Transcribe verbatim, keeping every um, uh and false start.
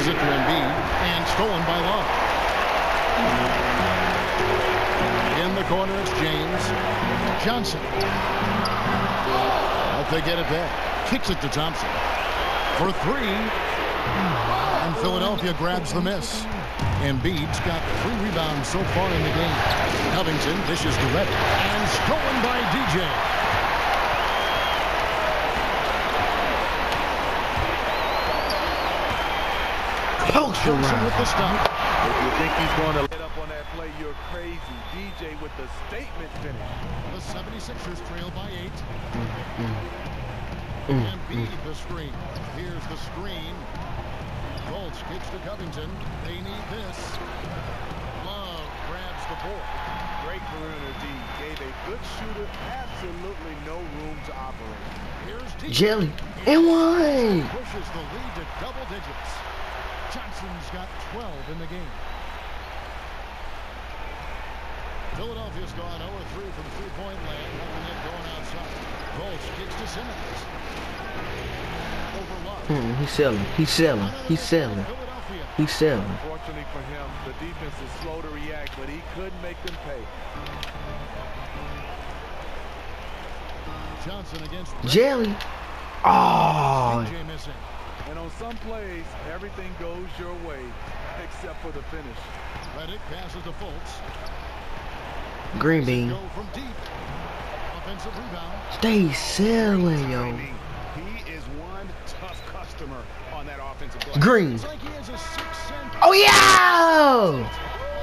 it to Embiid and stolen by Love. In the corner, it's James Johnson. But they get it back. Kicks it to Thompson for three. And Philadelphia grabs the miss. Embiid's got three rebounds so far in the game. Covington dishes to Reddick and stolen by D J. Johnson with the stop. If you think he's going to let up on that play, you're crazy. D J with the statement finish. The seventy-sixers trail by eight. Embiid the screen. Here's the screen. Fultz kicks to Covington. They need this. Love grabs the board. Great perimeter D. Gave a good shooter absolutely no room to operate. Here's D. Jelly. And one. Pushes the lead to double digits. Johnson's got twelve in the game. Philadelphia's gone oh for three from three-point land. Nothing yet going outside. Fultz kicks to Simmons. Over Love. Hmm, he's selling. He's selling. He's selling. He's selling. Unfortunately for him, the defense is slow to react, but he couldn't make them pay. Johnson against Jelly. Oh. D J missing. And on some plays, everything goes your way, except for the finish. Reddick passes to Fultz. Green bean. Go from deep. Offensive rebound. Stay selling, yo. He is one tough customer on that offensive play. Green. It's like he has a sixth sense. Oh yeah!